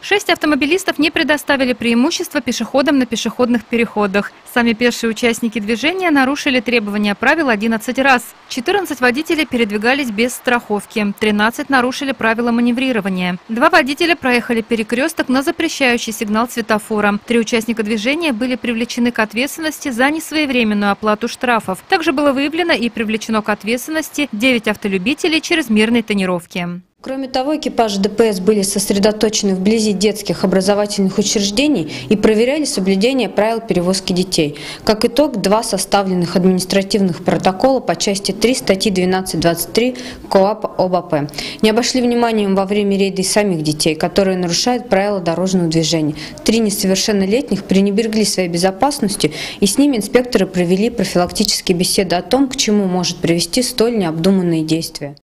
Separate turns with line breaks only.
6 автомобилистов не предоставили преимущество пешеходам на пешеходных переходах. Сами пешие участники движения нарушили требования правил 11 раз. 14 водителей передвигались без страховки, 13 нарушили правила маневрирования. 2 водителя проехали перекресток на запрещающий сигнал светофора. 3 участника движения были привлечены к ответственности за несвоевременную оплату штрафов. Также было выявлено и привлечено к ответственности 9 автолюбителей чрезмерной тонировки.
Кроме того, экипажи ДПС были сосредоточены вблизи детских образовательных учреждений и проверяли соблюдение правил перевозки детей. Как итог, 2 составленных административных протокола по части 3 статьи 12.23 КоАП об АП. Не обошли вниманием во время рейда и самих детей, которые нарушают правила дорожного движения. 3 несовершеннолетних пренебрегли своей безопасностью, и с ними инспекторы провели профилактические беседы о том, к чему может привести столь необдуманные действия.